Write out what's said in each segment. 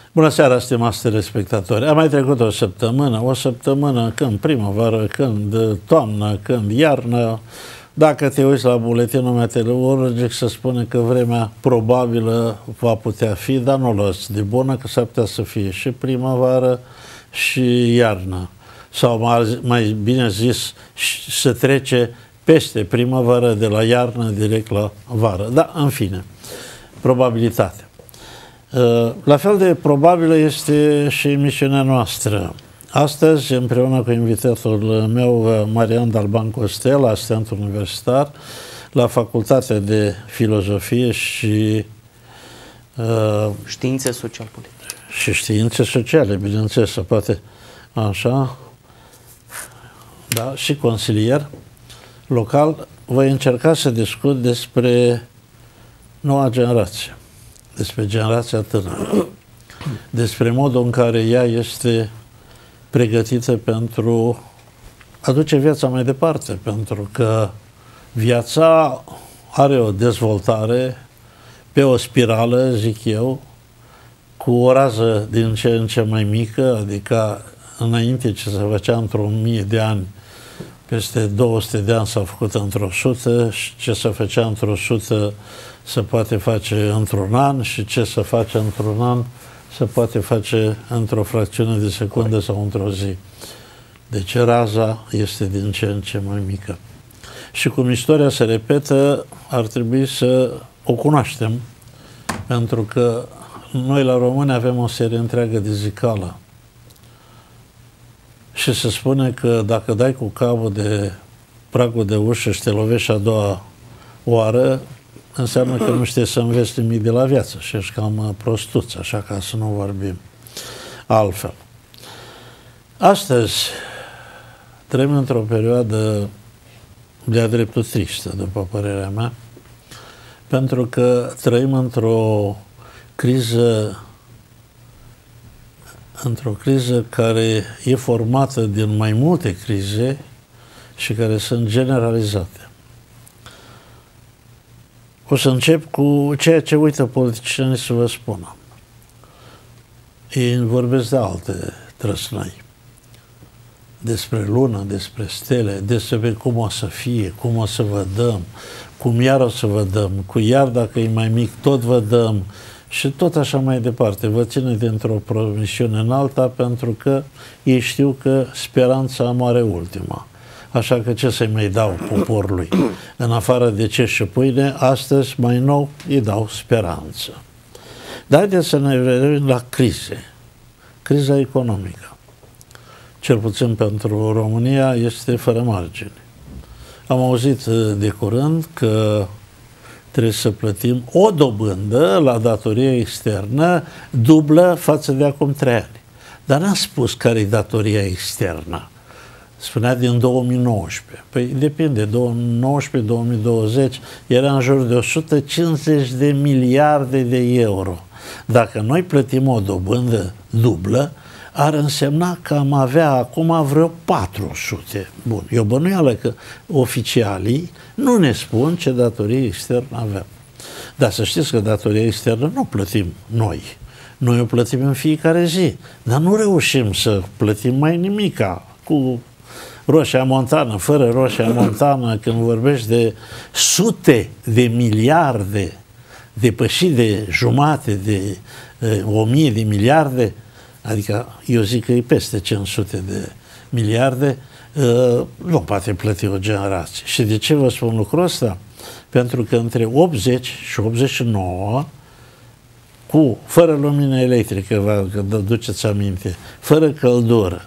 Bună seara, stimați telespectatori. A mai trecut o săptămână când primăvară, când toamnă, când iarnă. Dacă te uiți la buletinul meteorologic, se spune că vremea probabilă va putea fi, dar nu o luați de bună, că s-ar putea să fie și primăvară și iarnă. Sau mai bine zis, să trece peste primăvară, de la iarnă direct la vară. Da, în fine, probabilitate. La fel de probabilă este și emisiunea noastră. Astăzi, împreună cu invitatul meu, Marian Dalban Costel, asistent universitar la Facultatea de Filozofie și Științe social-politice. Și științe sociale, bineînțeles, poate așa, da, și consilier local, voi încerca să discut despre noua generație, despre generația tânără, despre modul în care ea este pregătită pentru a duce viața mai departe, pentru că viața are o dezvoltare pe o spirală, zic eu, cu o rază din ce în ce mai mică, adică înainte ce se făcea într-o 1000 de ani, peste 200 de ani s-a făcut într-o 100 și ce se făcea într-o 100 se poate face într-un an și ce se face într-un an se poate face într-o fracțiune de secundă sau într-o zi. Deci raza este din ce în ce mai mică. Și cum istoria se repetă, ar trebui să o cunoaștem, pentru că noi la români avem o serie întreagă de zicală. Și se spune că dacă dai cu capul de pragul de ușă și te lovești a doua oară, înseamnă că nu știi să înveți nimic de la viață și ești cam prostuț, așa, ca să nu vorbim altfel. Astăzi trăim într-o perioadă de-a dreptul tristă, după părerea mea, pentru că trăim într-o criză care e formată din mai multe crize și care sunt generalizate. O să încep cu ceea ce uită politicienii să vă spună. Ei vorbesc de alte trăsnăi. Despre lună, despre stele, despre cum o să fie, cum o să vă dăm, cum iar o să vă dăm, cu iar dacă e mai mic, tot vă dăm și tot așa mai departe. Vă ține dintr-o promisiune în alta pentru că ei știu că speranța moare ultima. Așa că ce să-i mai dau poporului? În afară de ce și pâine, astăzi, mai nou, îi dau speranță. Dar haideți să ne vedem la crize. Criza economică, cel puțin pentru România, este fără margini. Am auzit de curând că trebuie să plătim o dobândă la datorie externă dublă față de acum 3 ani. Dar n-a spus care e datoria externă. Spunea din 2019. Păi depinde, 2019-2020 era în jur de 150 de miliarde de euro. Dacă noi plătim o dobândă dublă, ar însemna că am avea acum vreo 400. Bun, e o bănuială că oficialii nu ne spun ce datorie externă avem. Dar să știți că datoria externă nu plătim noi. Noi o plătim în fiecare zi. Dar nu reușim să plătim mai nimica cu Roșia Montană, fără Roșia Montană, când vorbești de sute de miliarde, depășit de jumate, de 1000 de miliarde, adică eu zic că e peste 500 de miliarde, nu poate plăti o generație. Și de ce vă spun lucrul ăsta? Pentru că între 80 și 89, fără lumină electrică, vă duceți aminte, fără căldură,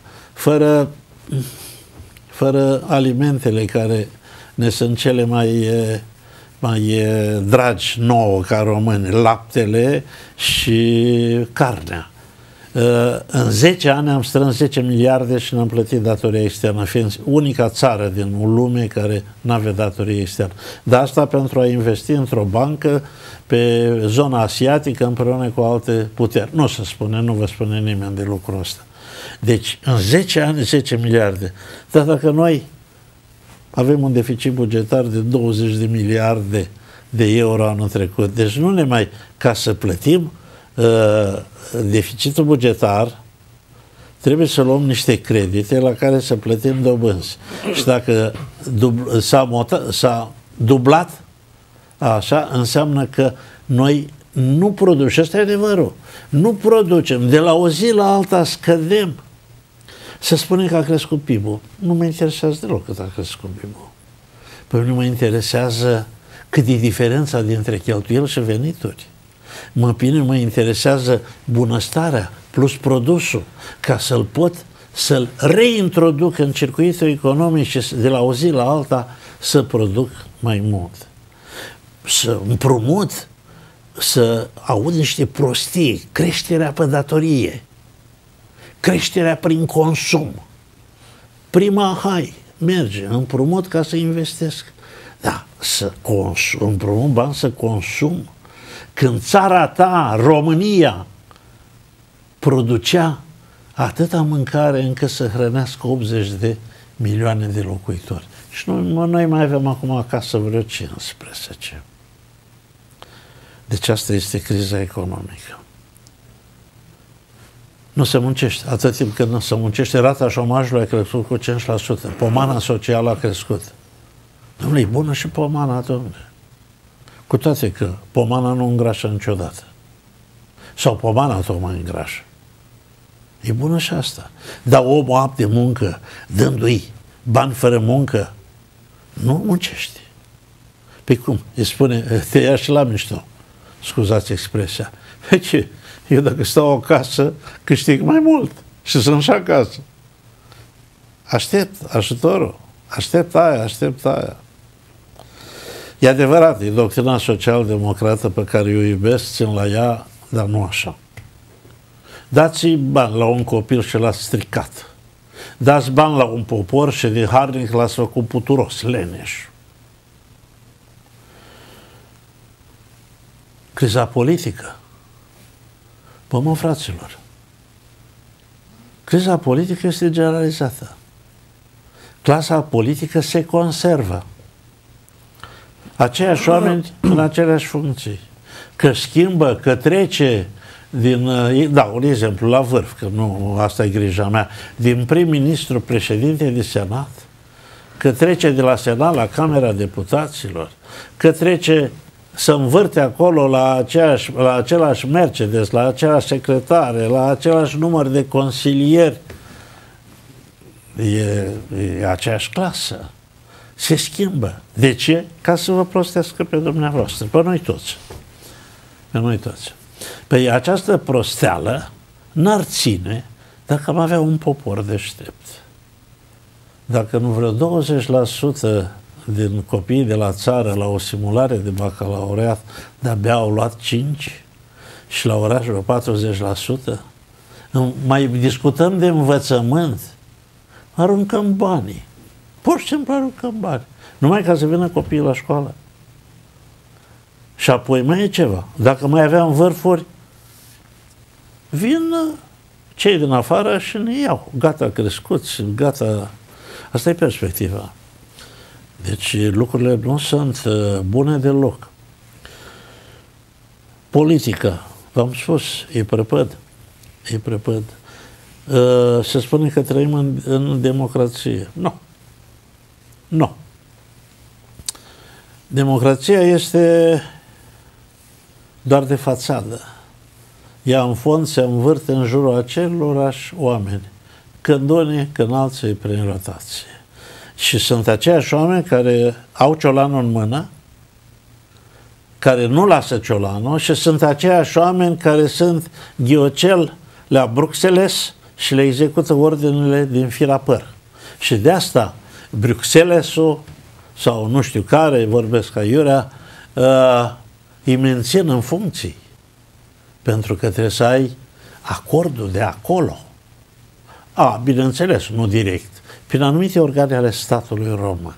fără alimentele care ne sunt cele mai dragi nouă ca români, laptele și carnea. În 10 ani am strâns 10 miliarde și ne-am plătit datoria externă, fiind unica țară din lume care nu avea datorie externă. Dar asta pentru a investi într-o bancă pe zona asiatică împreună cu alte puteri. Nu se spune, nu vă spune nimeni de lucrul ăsta. Deci, în 10 ani, 10 miliarde. Dar dacă noi avem un deficit bugetar de 20 de miliarde de euro anul trecut, deci nu ne mai, ca să plătim, deficitul bugetar, trebuie să luăm niște credite la care să plătim dobânzi. Și dacă s-a dublat, așa, înseamnă că noi nu producem. Ăsta e adevărul. Nu producem. De la o zi la alta scădem. Să spunem că a crescut PIB-ul. Nu mă interesează deloc cât a crescut PIB-ul. Pe mine mă interesesă cât e diferența dintre cheltuieli și venituri. Mă interesează bunăstarea plus produsul, ca să-l pot să-l reintroduc în circuitul economic și de la o zi la alta să produc mai mult. Să împrumut, să aud niște prostii, creșterea pe datorie, creșterea prin consum. Prima, hai, merge, împrumut ca să investesc. Da, să împrumut bani să consum. Când țara ta, România, producea atâta mâncare încât să hrănească 80 de milioane de locuitori. Și noi mai avem acum acasă vreo 15. Deci asta este criza economică. Nu se muncește. Atât timp cât nu se muncește, rata șomajului a crescut cu 5%. Pomana socială a crescut. Dom'le, e bună și pomana, dom'le. Cu toate că pomana nu îngrașă niciodată. Sau pomana tocmai îngrașă. E bună și asta. Dar omul apt de muncă, dându-i bani fără muncă, nu muncește. Păi cum? Îi spune, te ia și la mișto. Scuzați expresia. Pe ce? Eu dacă stau acasă, câștig mai mult. Și sunt și acasă. Aștept ajutorul. Aștept aia. E adevărat, e doctrina social-democrată pe care eu iubesc, țin la ea, dar nu așa. Dați bani la un copil și l-ați stricat. Dați bani la un popor și de harnic l-ați făcut puturos, leneș. Criza politică. Bă, mă, fraților, criza politică este generalizată. Clasa politică se conservă. Aceiași oameni în aceleași funcții. Că schimbă, că trece din, da, un exemplu, la vârf, că nu, asta e grija mea, din prim-ministru președinte de Senat, că trece de la Senat la Camera Deputaților, că trece să învârte acolo la același Mercedes, la același secretare, la același număr de consilieri. E aceeași clasă. Se schimbă. De ce? Ca să vă prostească pe dumneavoastră, pe noi toți. Pe noi toți. Păi această prosteală n-ar ține dacă am avea un popor deștept. Dacă nu vreo 20% din copiii de la țară la o simulare de bacalaureat de-abia au luat 5 și la oraș vreo 40%, mai discutăm de învățământ, aruncăm banii. Pur și simplu aruncăm bani. Numai ca să vină copiii la școală. Și apoi mai e ceva. Dacă mai aveam vârfuri, vin cei din afară și ne iau. Gata, crescuți, gata. Asta e perspectiva. Deci lucrurile nu sunt bune deloc. Politica, v-am spus, e prăpăd. E prăpăd. Se spune că trăim în democrație. Nu. Nu. Democrația este doar de fațadă. Ea în fond se învârte în jurul acelorași oameni, când unii, când alții prin rotație. Și sunt aceiași oameni care au ciolanul în mână, care nu lasă ciolanul, și sunt aceiași oameni care sunt ghiocel la Bruxelles și le execută ordinele din fir a păr. Și de asta Bruxellesul sau nu știu care, vorbesc aiurea, îi mențin în funcții. Pentru că trebuie să ai acordul de acolo. Bineînțeles, nu direct, prin anumite organe ale statului român.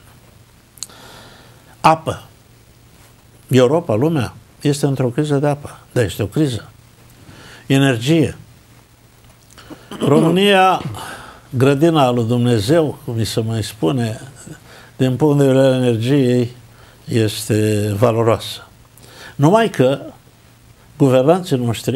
Apă. Europa, lumea, este într-o criză de apă. Da, este o criză. Energie. România, grădina lui Dumnezeu, cum mi se mai spune, din punct de vedere al energiei, este valoroasă. Numai că guvernanții noștri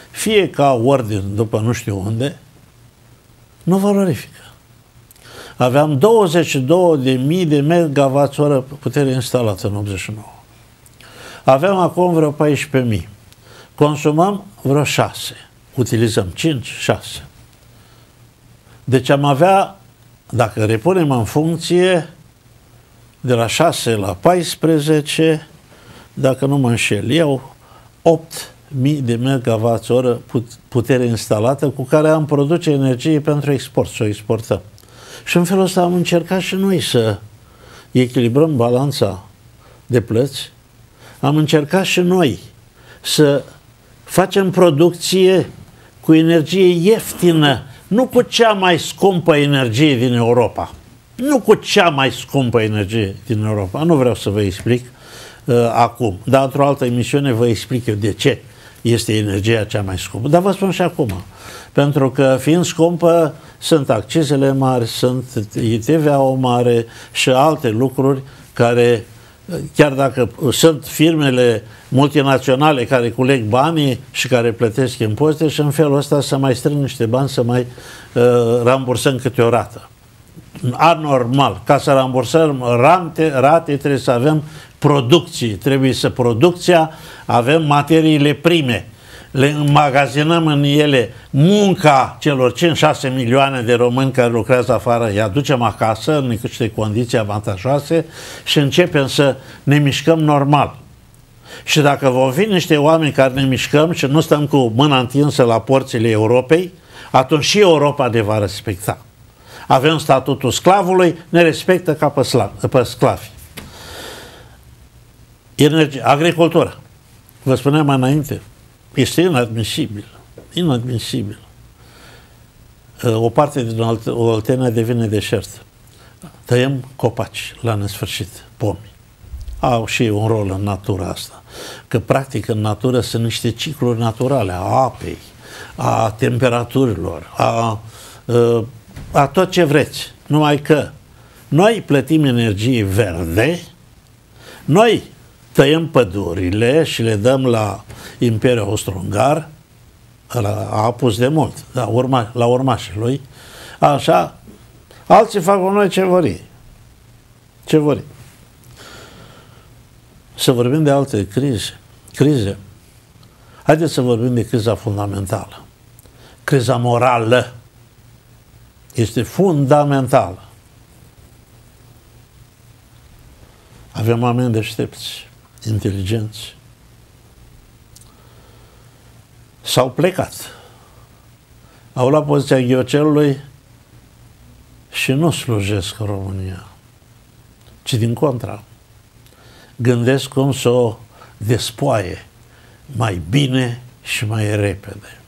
fie ca ordin după nu știu unde, nu valorifică. Aveam 22.000 de MWh putere instalată în 89. Aveam acum vreo 14.000. Consumăm vreo 6. Utilizăm 5, 6. Deci am avea, dacă repunem în funcție, de la 6 la 14, dacă nu mă înșel eu, 8.000 de MWh putere instalată cu care am produce energie pentru export, să o exportăm. Și în felul ăsta am încercat și noi să echilibrăm balanța de plăți. Am încercat și noi să facem producție cu energie ieftină, nu cu cea mai scumpă energie din Europa. Nu cu cea mai scumpă energie din Europa. Nu vreau să vă explic acum, dar într-o altă emisiune vă explic eu de ce este energia cea mai scumpă. Dar vă spun și acum, pentru că fiind scumpă, sunt accizele mari, sunt TVA-ul mare și alte lucruri care, chiar dacă sunt firmele multinaționale care culeg banii și care plătesc impozite, și în felul ăsta să mai strâng niște bani, să mai rambursăm câte o rată. Anormal. Ca să rambursăm rate trebuie să avem producții. Trebuie să producția, avem materiile prime. Le înmagazinăm în ele munca celor 5-6 milioane de români care lucrează afară, îi aducem acasă în niște condiții avantajoase și începem să ne mișcăm normal. Și dacă vom fi niște oameni care ne mișcăm și nu stăm cu mâna întinsă la porțile Europei, atunci și Europa ne va respecta. Avem statutul sclavului, ne respectă ca pe sclavi. Agricultura. Vă spuneam mai înainte, este inadmisibil. Inadmisibil. O parte din Oltenia devine deșert. Tăiem copaci la nesfârșit, pomi. Au și un rol în natura asta. Că practic în natură sunt niște cicluri naturale a apei, a temperaturilor, a tot ce vreți. Numai că noi plătim energie verde, noi tăiem pădurile și le dăm la Imperiul Austro-Ungar, a apus de mult, la urmașii lui, așa, alții fac cu noi ce vor ei. Ce vor ei. Să vorbim de alte crize. Haideți să vorbim de criza fundamentală. Criza morală este fundamentală. Avem oameni deștepți, inteligenți. S-au plecat. Au luat poziția ghiocelului și nu slujesc România, ci din contra. Gândesc cum să o despoaie mai bine și mai repede.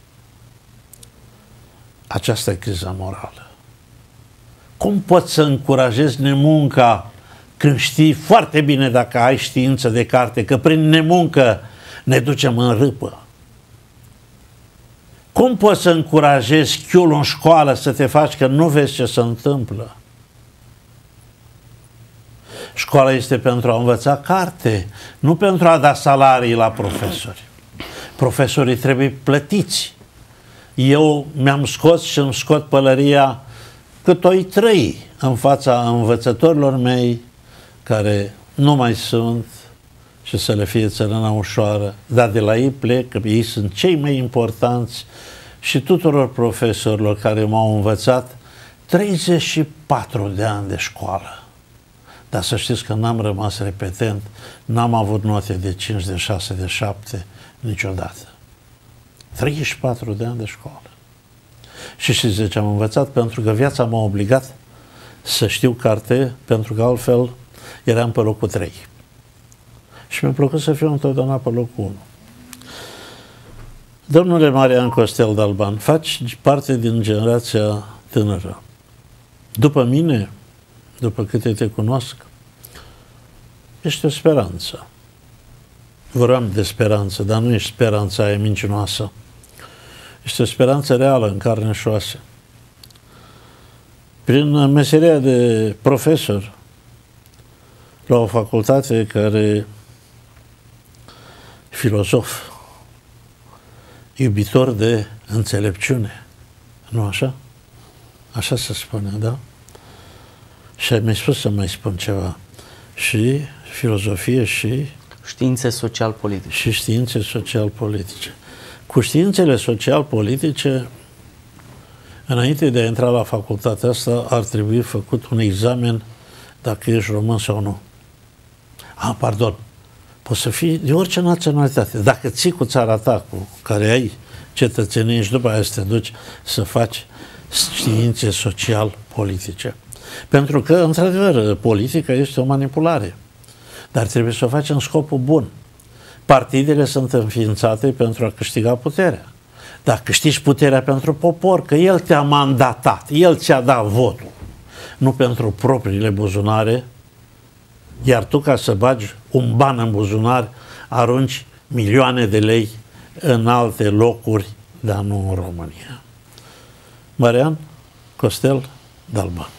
Aceasta e criza morală. Cum poți să încurajezi nemunca când știi foarte bine, dacă ai știință de carte, că prin nemuncă ne ducem în râpă? Cum poți să încurajezi chiul în școală să te faci că nu vezi ce se întâmplă? Școala este pentru a învăța carte, nu pentru a da salarii la profesori. Profesorii trebuie plătiți. Eu mi-am scos și îmi scot pălăria cât o-i trăi în fața învățătorilor mei care nu mai sunt și să le fie țărâna ușoară, dar de la ei plec, că ei sunt cei mai importanți, și tuturor profesorilor care m-au învățat 34 de ani de școală. Dar să știți că n-am rămas repetent, n-am avut note de 5, de 6, de 7 niciodată. 34 de ani de școală. Și știți de ce am învățat? Pentru că viața m-a obligat să știu carte, pentru că altfel eram pe locul 3. Și mi-a plăcut să fiu întotdeauna pe locul 1. Domnule Marian Costel Dalban, faci parte din generația tânără. După mine, după câte te cunosc, ești o speranță. Vorbeam de speranță, dar nu ești speranța aia mincinoasă. Este o speranță reală, în carne și oase. Prin meseria de profesor la o facultate care, filozof, iubitor de înțelepciune. Nu așa? Așa se spune, da? Și mi-ai spus să mai spun ceva. Și filozofie și științe social-politice. Și științe social-politice. Cu științele social-politice, înainte de a intra la facultatea asta, ar trebui făcut un examen dacă ești român sau nu. Pardon. Poți să fii de orice naționalitate. Dacă ții cu țara ta, cu care ai cetățenie și după aia să te duci să faci științe social-politice. Pentru că, într-adevăr, politica este o manipulare. Dar trebuie să o faci în scopul bun. Partidele sunt înființate pentru a câștiga puterea. Dar câștigi puterea pentru popor, că el te-a mandatat, el ți-a dat votul. Nu pentru propriile buzunare, iar tu, ca să bagi un ban în buzunar, arunci milioane de lei în alte locuri, dar nu în România. Marian Costel Dalban.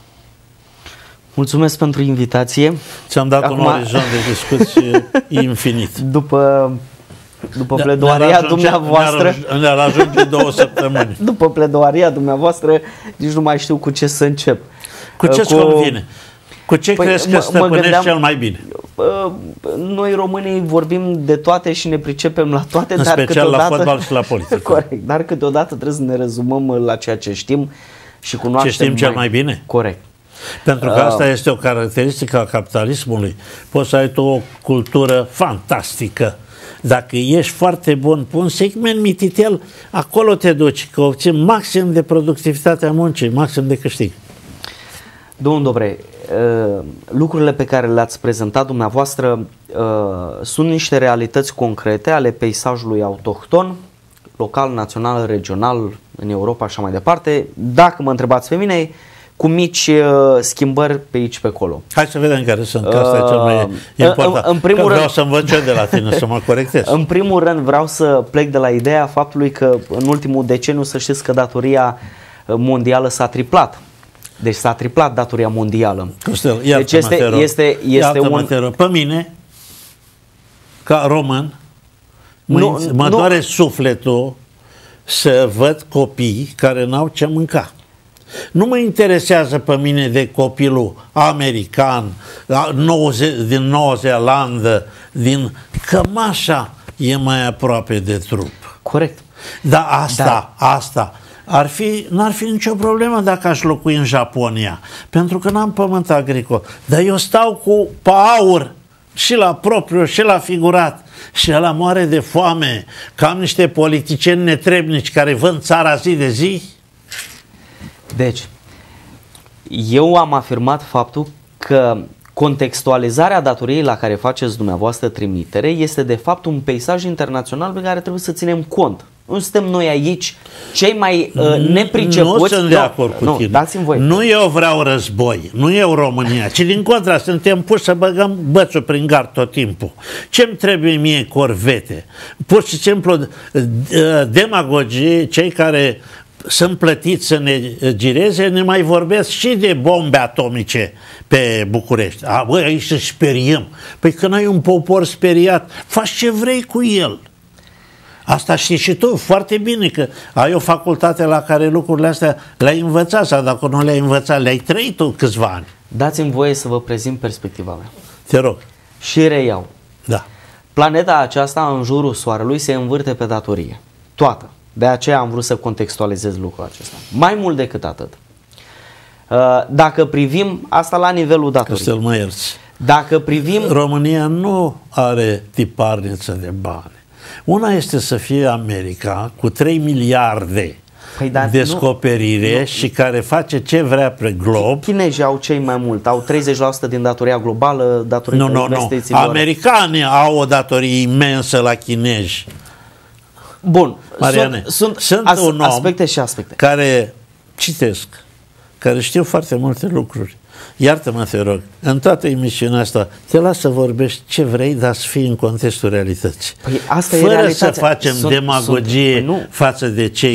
Mulțumesc pentru invitație. Ți-am dat un orizont de discuție infinit. După pledoaria dumneavoastră... Ne-ar ajunge 2 săptămâni. După pledoaria dumneavoastră, nici nu mai știu cu ce să încep. Cu ce-ți convine? Cu ce crezi că stăpânești cel mai bine? Noi românii vorbim de toate și ne pricepem la toate, în dar special câteodată, la fotbal și la politică. Corect, dar câteodată trebuie să ne rezumăm la ceea ce știm și cunoaștem. Ce știm cel mai bine? Corect. Pentru că asta este o caracteristică a capitalismului. Poți să ai tu o cultură fantastică. Dacă ești foarte bun pe un segment mititel, acolo te duci, că obții maxim de productivitate a muncii, maxim de câștig. Domnul Dobre, lucrurile pe care le-ați prezentat dumneavoastră sunt niște realități concrete ale peisajului autohton, local, național, regional, în Europa și așa mai departe. Dacă mă întrebați pe mine, cu mici schimbări pe aici pe acolo. Hai să vedem care sunt, că asta e cel mai important. În primul vreau rând, să învăț eu de la tine, să mă corectez. În primul rând vreau să plec de la ideea faptului că în ultimul deceniu, să știți că datoria mondială s-a triplat. Deci s-a triplat datoria mondială. Costel, deci Pe mine, ca român, mă doare sufletul să văd copii care n-au ce mânca. Nu mă interesează pe mine de copilul american, din Noua Zeelandă, cămașa e mai aproape de trup. Corect. Dar asta n-ar fi nicio problemă dacă aș locui în Japonia, pentru că n-am pământ agricol. Dar eu stau cu paur și la propriu și la figurat și ăla moare de foame, că am niște politicieni netrebnici care vând țara zi de zi. Deci, eu am afirmat faptul că contextualizarea datoriei la care faceți dumneavoastră trimitere este de fapt un peisaj internațional pe care trebuie să ținem cont. Nu suntem noi aici cei mai nepricepuți. Nu sunt de acord cu tine. Dați-mi voi. Nu eu vreau război, nu eu România, ci din contra suntem puși să băgăm bățul prin gard tot timpul. Ce-mi trebuie mie corvete? Pur și simplu demagogii, cei care sunt plătiți să ne gireze, ne mai vorbesc și de bombe atomice pe București. Băi, aici să speriem. Păi când ai un popor speriat, faci ce vrei cu el. Asta știi și tu foarte bine, că ai o facultate la care lucrurile astea le-ai învățat, sau dacă nu le-ai învățat, le-ai trăit tu câțiva ani. Dați-mi voie să vă prezint perspectiva mea. Te rog. Și reiau. Da. Planeta aceasta în jurul Soarelui se învârte pe datorie. Toată. De aceea am vrut să contextualizez lucrul acesta. Mai mult decât atât. Dacă privim asta la nivelul datoriei. Costel, mă ierți. Dacă privim... România nu are tiparniță de bani. Una este să fie America cu 3 miliarde descoperire și care face ce vrea pe glob. Chinezii au cei mai mult, au 30% din datoria globală, datorită investițiilor. Americanii au o datorie imensă la chinezi. Bun, Mariane, sunt un om aspecte și aspecte care citesc, care știu foarte multe lucruri. Iartă-mă, te rog, în toată emisiunea asta te las să vorbești ce vrei, dar să fii în contextul realității. Păi asta fără e să facem demagogie față de cei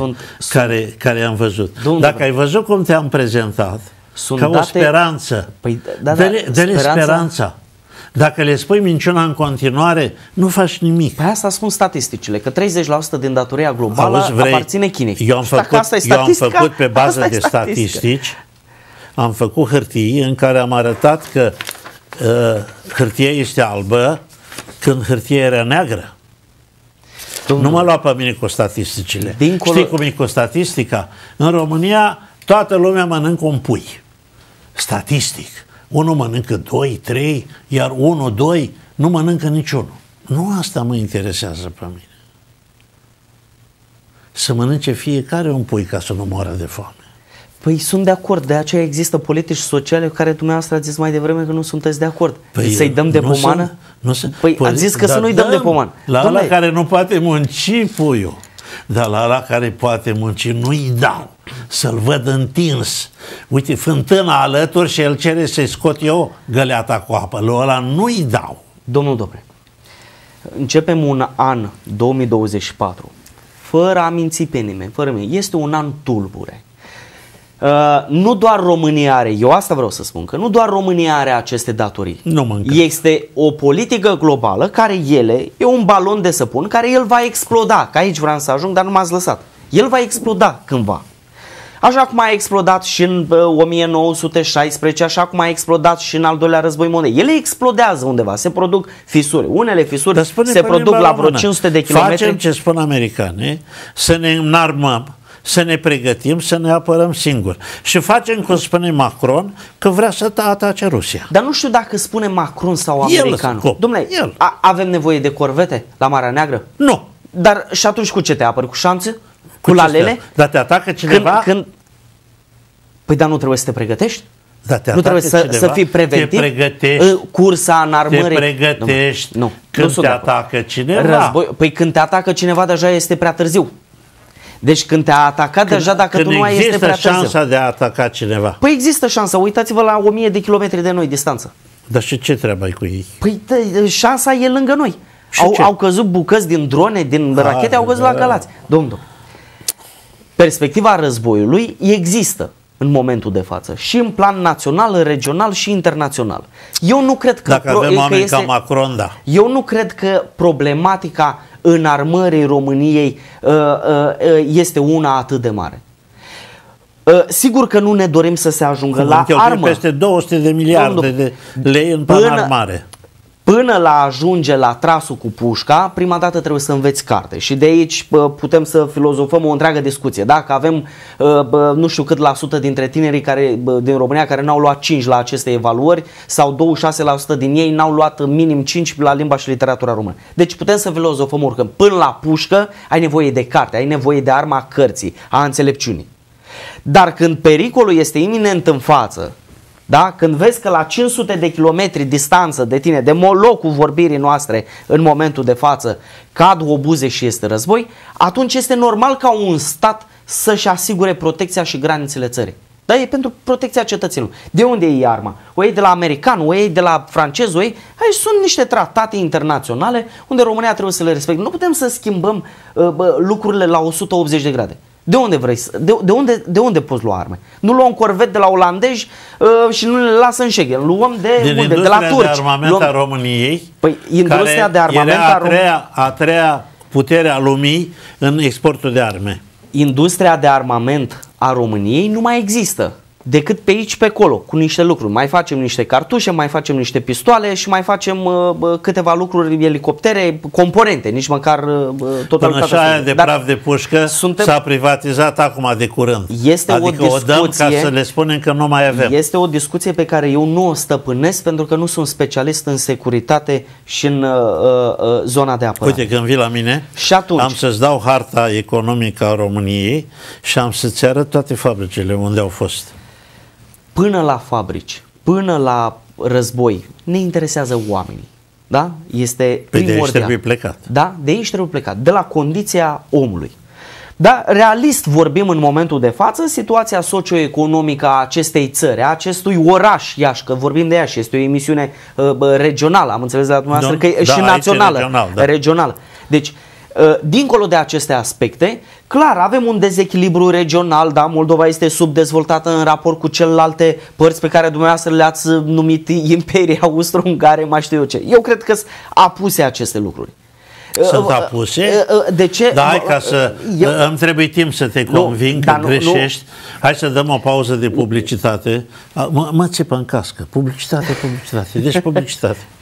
care am văzut. Dacă ai văzut cum te-am prezentat, ca o speranță, dă-le speranța. Dacă le spui minciuna în continuare, nu faci nimic. Pe asta spun statisticile, că 30% din datoria globală aparține Chinei. Eu am făcut pe bază de statistici, am făcut hârtii în care am arătat că hârtia este albă când hârtia era neagră. Nu mă lua pe mine cu statisticile. Știi cum e cu statistica? În România toată lumea mănâncă un pui. Statistic. Unul mănâncă 2, 3, iar 1, 2 nu mănâncă niciunul. Nu asta mă interesează pe mine. Să mănânce fiecare un pui ca să nu moară de foame. Păi sunt de acord, de aceea există politici sociale cu care dumneavoastră ați zis mai devreme că nu sunteți de acord. Păi să-i dăm de pomană? Păi ați zis că să nu-i dăm de pomană. La ăla care nu poate munci puiul, dar la ăla care poate munci nu-i dau. Să-l văd întins. Uite, fântâna alături și el cere să-i scot eu găleata cu apă. La ăla nu-i dau. Domnul Dobre, începem un an 2024 fără a minți pe nimeni, fără mine. Este un an tulbure. Nu doar România are, eu asta vreau să spun, că nu doar România are aceste datorii. Este o politică globală care e un balon de săpun care el va exploda, că aici vreau să ajung, dar nu m-ați lăsat. El va exploda cândva. Așa cum a explodat și în 1916, așa cum a explodat și în al doilea război mondial. Ele explodează undeva, se produc fisuri. Unele fisuri se produc la vreo 500 de kilometri. Facem ce spun americanii, să ne înarmăm, să ne pregătim, să ne apărăm singuri. Și facem, cum spune Macron, că vrea să atace Rusia. Dar nu știu dacă spune Macron sau americanul. Dom'le, avem nevoie de corvete la Marea Neagră? Nu. Dar și atunci cu ce te apări? Cu șanțe? Cu lalele? Dar te atacă cineva? Păi dar nu trebuie să te pregătești? Nu trebuie să fii preventiv? Te pregătești. Cursa în armării. Te pregătești când te atacă cineva. Război. Păi când te atacă cineva deja este prea târziu. Deci când te-a atacat deja, dacă tu nu mai este prea târziu. Există șansa de a ataca cineva. Păi există șansa. Uitați-vă la 1000 de kilometri de noi distanță. Dar și ce treabă ai cu ei? Păi șansa e lângă noi. Au căzut bucăți din drone, din rachete, au căzut la Galați. Domnul, perspectiva războiului există în momentul de față. Și în plan național, regional și internațional. Eu nu cred că... Dacă avem oameni ca Macron, da. Eu nu cred că problematica înarmării României este una atât de mare. Sigur că nu ne dorim să se ajungă la armă. Peste 200 de miliarde de lei în înarmare. Până la ajunge la trasul cu pușca, prima dată trebuie să înveți carte. Și de aici putem să filozofăm o întreagă discuție. Dacă avem nu știu cât la sută dintre tinerii din România care n-au luat 5 la aceste evaluări sau 26% din ei n-au luat minim 5 la limba și literatura română. Deci putem să filozofăm oricând. Până la pușcă ai nevoie de carte, ai nevoie de arma cărții, a înțelepciunii. Dar când pericolul este iminent în față, da? Când vezi că la 500 de kilometri distanță de tine, de locul vorbirii noastre în momentul de față, cad obuze și este război, atunci este normal ca un stat să-și asigure protecția și granițele țării. Dar e pentru protecția cetățenilor. De unde iei arma? O iei de la american, o iei de la francez, o iei... Aici sunt niște tratate internaționale unde România trebuie să le respecte. Nu putem să schimbăm lucrurile la 180 de grade. De unde vrei? De unde poți lua arme? Nu luăm corvet de la olandezi și nu le lasă în Schengen. Luăm de la turci. De armament a României, păi, industria de armament a treia putere a lumii în exportul de arme. Industria de armament a României nu mai există decât pe aici, pe acolo, cu niște lucruri. Mai facem niște cartușe, mai facem niște pistoale și mai facem câteva lucruri, elicoptere, componente, nici măcar totalitatea. Până și aia de praf de pușcă s-a privatizat acum de curând. Adică o dăm ca să le spunem că nu mai avem. Este o discuție pe care eu nu o stăpânesc pentru că nu sunt specialist în securitate și în zona de apărare. Uite, când vii la mine, și atunci, am să-ți dau harta economică a României și am să-ți arăt toate fabricile unde au fost. Până la fabrici, până la război, ne interesează oamenii. Da? Este primordial. De aici trebuie plecat. Da? De aici trebuie plecat. De la condiția omului. Da? Realist vorbim în momentul de față, situația socioeconomică a acestei țări, a acestui oraș Iași, că vorbim de Iași, este o emisiune regională, am înțeles de la dumneavoastră că e și națională. Regional. Deci, Dincolo de aceste aspecte, clar, avem un dezechilibru regional, da, Moldova este subdezvoltată în raport cu celelalte părți pe care dumneavoastră le-ați numit Imperii Austro-Ungare, mai știu eu ce. Eu cred că sunt apuse aceste lucruri. Sunt apuse? De ce? Da, hai ca să... Îmi trebuie timp să te conving că greșești. Hai să dăm o pauză de publicitate. Mă țipă în cască. Publicitate. Deci publicitate.